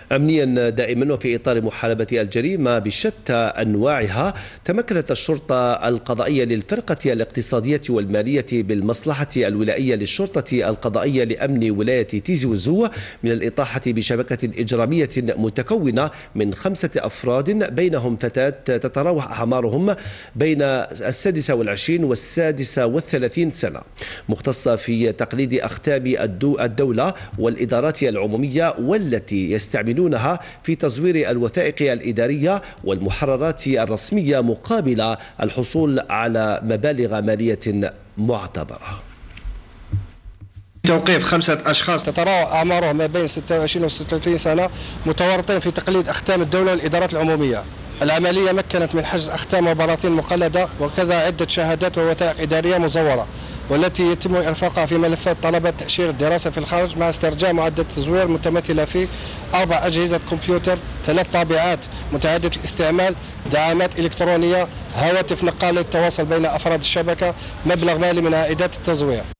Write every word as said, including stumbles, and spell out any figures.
أمنيا دائما وفي إطار محاربة الجريمة بشتى أنواعها، تمكنت الشرطة القضائية للفرقة الاقتصادية والمالية بالمصلحة الولائية للشرطة القضائية لأمن ولاية تيزي وزو من الإطاحة بشبكة إجرامية متكونة من خمسة أفراد بينهم فتاة تتراوح أعمارهم بين السادسة والعشرين والسادسة والثلاثين سنة، مختصة في تقليد أختام الدولة والإدارات العمومية والتي يستعملونها في تزوير الوثائق الإدارية والمحررات الرسمية مقابل الحصول على مبالغ مالية معتبرة. توقيف خمسة أشخاص تتراوح أعمارهم ما بين ستة وعشرين و ستة وثلاثين سنة متورطين في تقليد أختام الدولة والإدارات العمومية. العملية مكنت من حجز أختام وبراثين مقلدة وكذا عدة شهادات ووثائق إدارية مزورة، والتي يتم إرفاقها في ملفات طلبة تأشيرة الدراسة في الخارج مع استرجاع معدات التزوير متمثلة في أربع أجهزة كمبيوتر، ثلاث طابعات متعددة الاستعمال، دعامات إلكترونية، هواتف نقال للتواصل بين أفراد الشبكة، مبلغ مالي من عائدات التزوير.